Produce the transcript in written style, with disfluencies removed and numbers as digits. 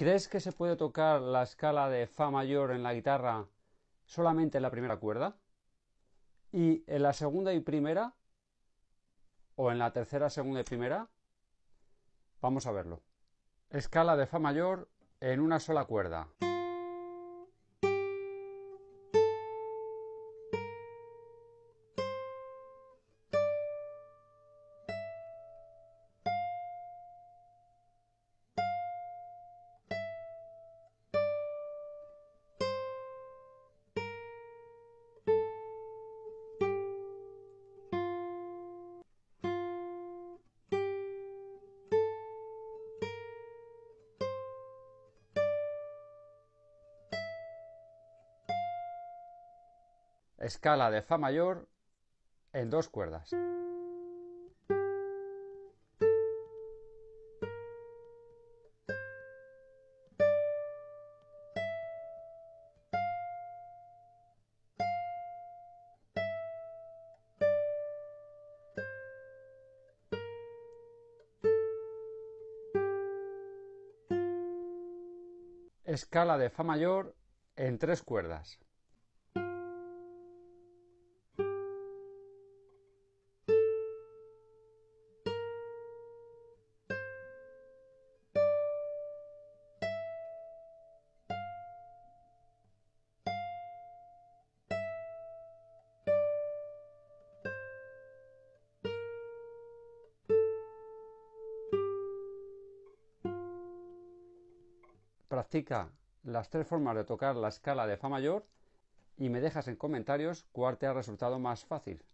¿Crees que se puede tocar la escala de fa mayor en la guitarra solamente en la primera cuerda? ¿Y en la segunda y primera? ¿O en la tercera, segunda y primera? Vamos a verlo. Escala de fa mayor en una sola cuerda. Escala de fa mayor en dos cuerdas. Escala de fa mayor en tres cuerdas. Practica las tres formas de tocar la escala de fa mayor y me dejas en comentarios cuál te ha resultado más fácil.